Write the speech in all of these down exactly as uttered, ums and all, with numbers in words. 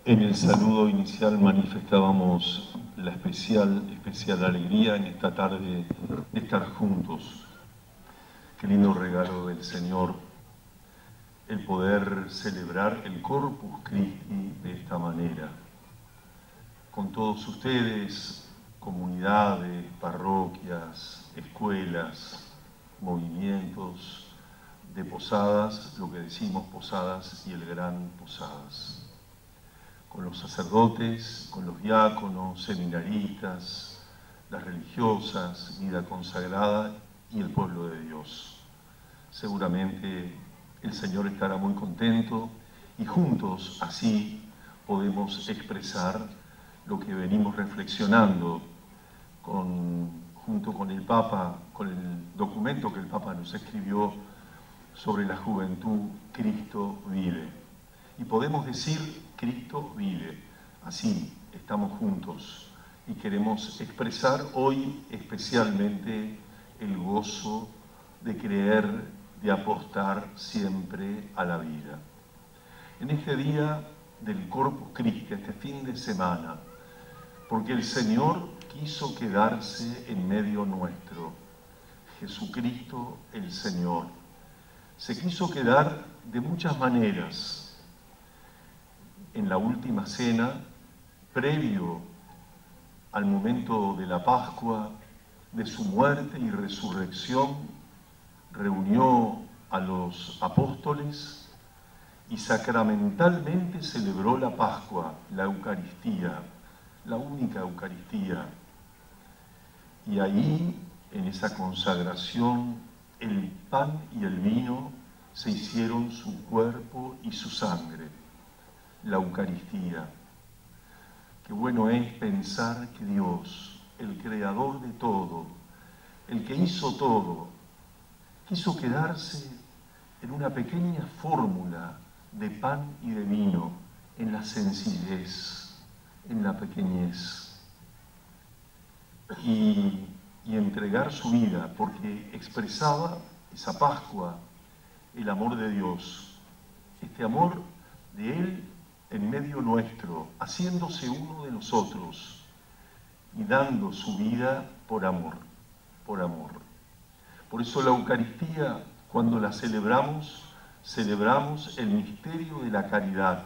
En el saludo inicial manifestábamos la especial, especial alegría en esta tarde de estar juntos. Qué lindo regalo del Señor el poder celebrar el Corpus Christi de esta manera. Con todos ustedes, comunidades, parroquias, escuelas, movimientos de Posadas, lo que decimos Posadas y el Gran Posadas. Con los sacerdotes, con los diáconos, seminaristas, las religiosas, vida consagrada y el pueblo de Dios. Seguramente el Señor estará muy contento y juntos así podemos expresar lo que venimos reflexionando con, junto con el Papa, con el documento que el Papa nos escribió sobre la juventud, Cristo vive. Y podemos decir, Cristo vive. Así estamos juntos y queremos expresar hoy especialmente el gozo de creer, de apostar siempre a la vida. En este día del Corpus Christi, este fin de semana, porque el Señor quiso quedarse en medio nuestro, Jesucristo el Señor. Se quiso quedar de muchas maneras. En la última cena, previo al momento de la Pascua, de su muerte y resurrección, reunió a los apóstoles y sacramentalmente celebró la Pascua, la Eucaristía, la única Eucaristía. Y ahí, en esa consagración, el pan y el vino se hicieron su cuerpo y su sangre. La Eucaristía. Qué bueno es pensar que Dios, el creador de todo, el que hizo todo, quiso quedarse en una pequeña fórmula de pan y de vino, en la sencillez, en la pequeñez. Y, y entregar su vida, porque expresaba esa Pascua, el amor de Dios, este amor de Él en medio nuestro, haciéndose uno de nosotros y dando su vida por amor, por amor. Por eso la Eucaristía, cuando la celebramos, celebramos el misterio de la caridad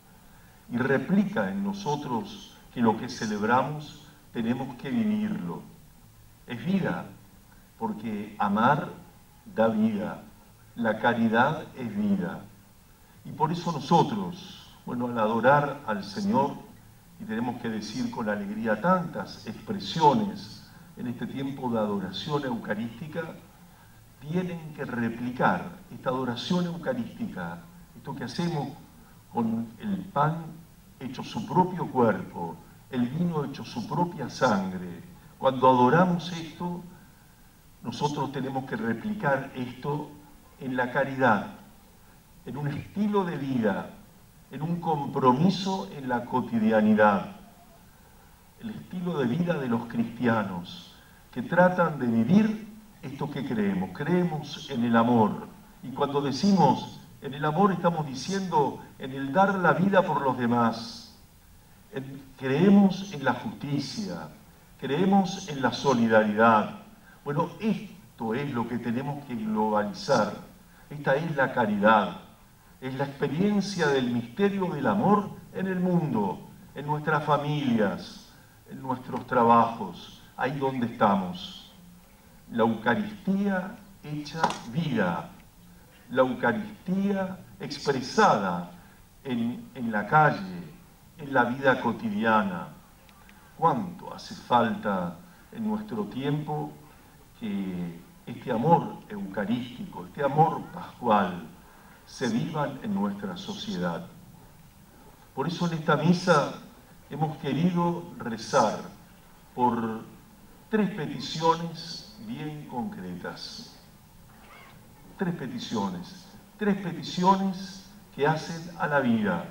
y replica en nosotros que lo que celebramos tenemos que vivirlo. Es vida, porque amar da vida, la caridad es vida. Y por eso nosotros, bueno, al adorar al Señor, y tenemos que decir con alegría tantas expresiones en este tiempo de adoración eucarística, tienen que replicar esta adoración eucarística, esto que hacemos con el pan hecho su propio cuerpo, el vino hecho su propia sangre. Cuando adoramos esto, nosotros tenemos que replicar esto en la caridad, en un estilo de vida, en un compromiso en la cotidianidad, el estilo de vida de los cristianos que tratan de vivir esto que creemos. Creemos en el amor, y cuando decimos en el amor estamos diciendo en el dar la vida por los demás. En, creemos en la justicia, creemos en la solidaridad. Bueno, esto es lo que tenemos que globalizar. Esta es la caridad. Es la experiencia del misterio del amor en el mundo, en nuestras familias, en nuestros trabajos, ahí donde estamos. La Eucaristía hecha vida, la Eucaristía expresada en, en la calle, en la vida cotidiana. ¿Cuánto hace falta en nuestro tiempo que este amor eucarístico, este amor pascual, se vivan en nuestra sociedad? Por eso en esta misa hemos querido rezar por tres peticiones bien concretas. Tres peticiones, tres peticiones que hacen a la vida.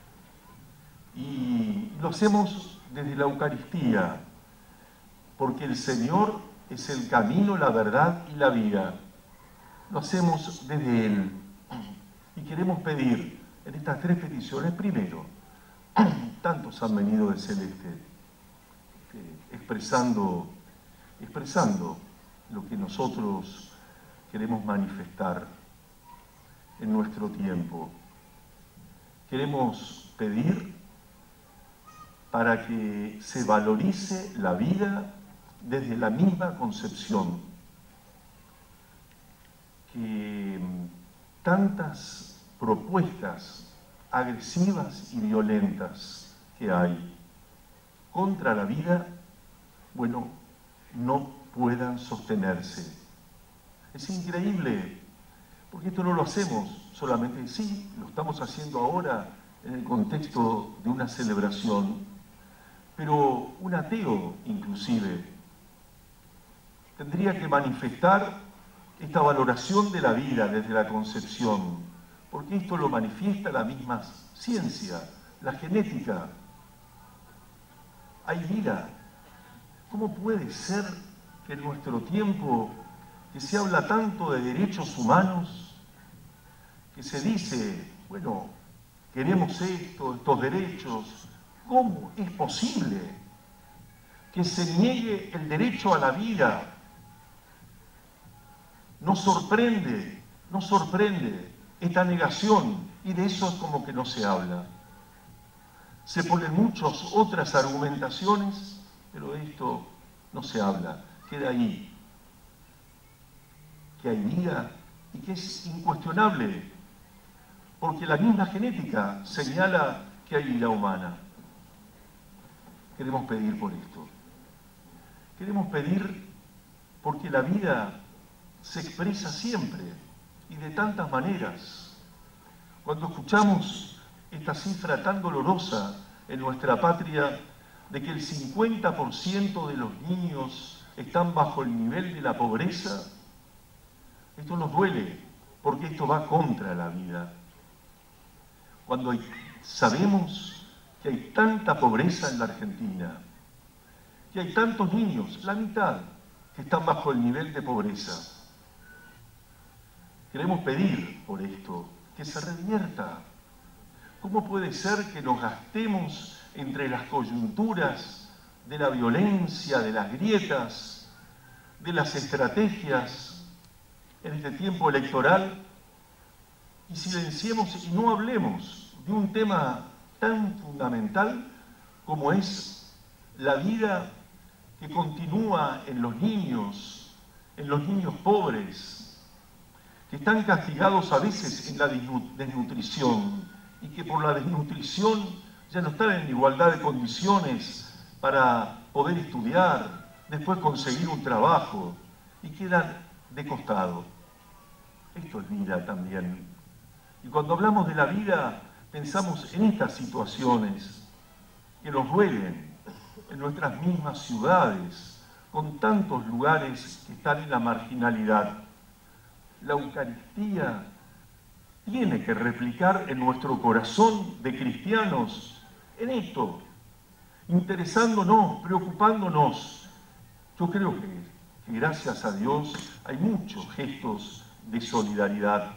Y lo hacemos desde la Eucaristía, porque el Señor es el camino, la verdad y la vida. Lo hacemos desde Él. Y queremos pedir en estas tres peticiones, primero, tantos han venido de Celeste, este, expresando, expresando lo que nosotros queremos manifestar en nuestro tiempo. Queremos pedir para que se valorice la vida desde la misma concepción, que tantas propuestas agresivas y violentas que hay contra la vida, bueno, no puedan sostenerse. Es increíble, porque esto no lo hacemos solamente, sí, lo estamos haciendo ahora en el contexto de una celebración, pero un ateo inclusive tendría que manifestar esta valoración de la vida desde la concepción, porque esto lo manifiesta la misma ciencia, la genética. Hay vida. ¿Cómo puede ser que en nuestro tiempo, que se habla tanto de derechos humanos, que se dice, bueno, queremos esto, estos derechos, ¿cómo es posible que se niegue el derecho a la vida? Nos sorprende, nos sorprende esta negación, y de eso es como que no se habla. Se ponen muchas otras argumentaciones, pero de esto no se habla, queda ahí. Que hay vida y que es incuestionable, porque la misma genética señala que hay vida humana. Queremos pedir por esto. Queremos pedir porque la vida se expresa siempre y de tantas maneras. Cuando escuchamos esta cifra tan dolorosa en nuestra patria de que el cincuenta por ciento de los niños están bajo el nivel de la pobreza, esto nos duele porque esto va contra la vida. Cuando hay, sabemos que hay tanta pobreza en la Argentina, que hay tantos niños, la mitad, que están bajo el nivel de pobreza. Queremos pedir por esto, que se revierta. ¿Cómo puede ser que nos gastemos entre las coyunturas de la violencia, de las grietas, de las estrategias en este tiempo electoral y silenciemos y no hablemos de un tema tan fundamental como es la vida que continúa en los niños, en los niños pobres, que están castigados a veces en la desnutrición y que por la desnutrición ya no están en igualdad de condiciones para poder estudiar, después conseguir un trabajo y quedan de costado. Esto es vida también. Y cuando hablamos de la vida, pensamos en estas situaciones que nos duelen en nuestras mismas ciudades, con tantos lugares que están en la marginalidad. La Eucaristía tiene que replicar en nuestro corazón de cristianos en esto, interesándonos, preocupándonos. Yo creo que, que gracias a Dios hay muchos gestos de solidaridad.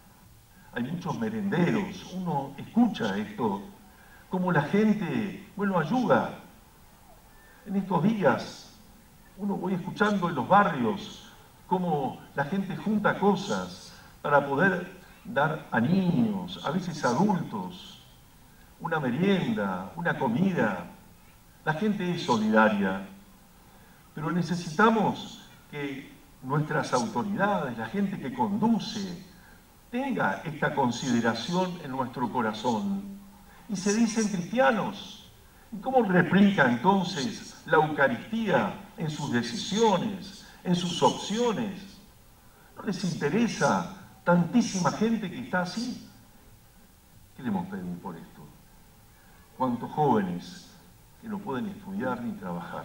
Hay muchos merenderos, uno escucha esto, como la gente, bueno, ayuda. En estos días, uno voy escuchando en los barrios cómo la gente junta cosas para poder dar a niños, a veces adultos, una merienda, una comida. La gente es solidaria, pero necesitamos que nuestras autoridades, la gente que conduce, tenga esta consideración en nuestro corazón. Y se dicen cristianos. ¿Y cómo replica entonces la Eucaristía en sus decisiones, en sus opciones? ¿No les interesa tantísima gente que está así? Queremos pedir por esto. ¿Cuántos jóvenes que no pueden estudiar ni trabajar?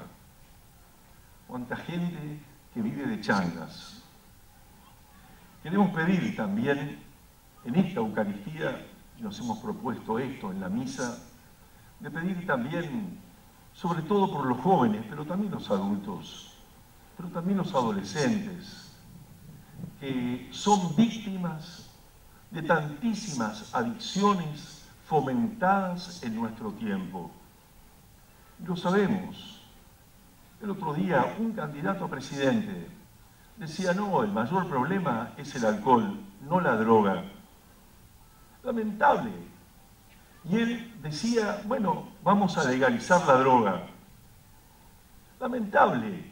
¿Cuánta gente que vive de changas? Queremos pedir también en esta Eucaristía, y nos hemos propuesto esto en la misa, de pedir también, sobre todo por los jóvenes, pero también los adultos, pero también los adolescentes, que son víctimas de tantísimas adicciones fomentadas en nuestro tiempo. Lo sabemos. El otro día un candidato a presidente decía, no, el mayor problema es el alcohol, no la droga. Lamentable. Y él decía, bueno, vamos a legalizar la droga. Lamentable.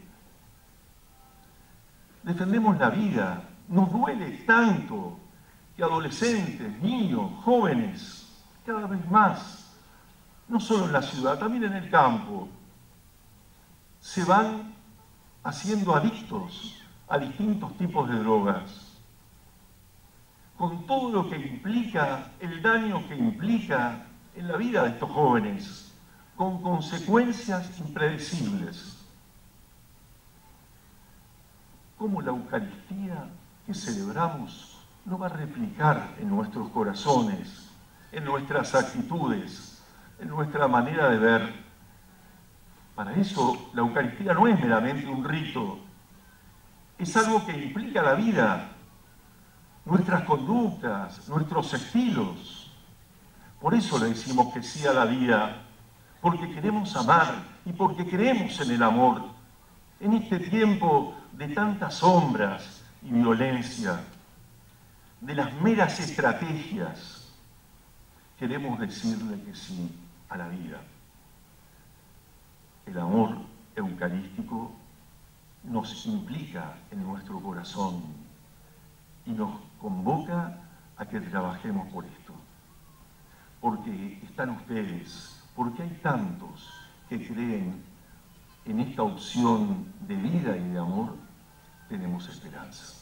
Defendemos la vida. Nos duele tanto que adolescentes, niños, jóvenes, cada vez más, no solo en la ciudad, también en el campo, se van haciendo adictos a distintos tipos de drogas, con todo lo que implica, el daño que implica en la vida de estos jóvenes, con consecuencias impredecibles. ¿Cómo la Eucaristía que celebramos no va a replicar en nuestros corazones, en nuestras actitudes, en nuestra manera de ver? Para eso la Eucaristía no es meramente un rito, es algo que implica la vida, nuestras conductas, nuestros estilos. Por eso le decimos que sí a la vida, porque queremos amar y porque creemos en el amor. En este tiempo de tantas sombras y violencia, de las meras estrategias, queremos decirle que sí a la vida. El amor eucarístico nos implica en nuestro corazón y nos convoca a que trabajemos por esto. Porque están ustedes, porque hay tantos que creen en esta opción de vida y de amor, tenemos esperanza.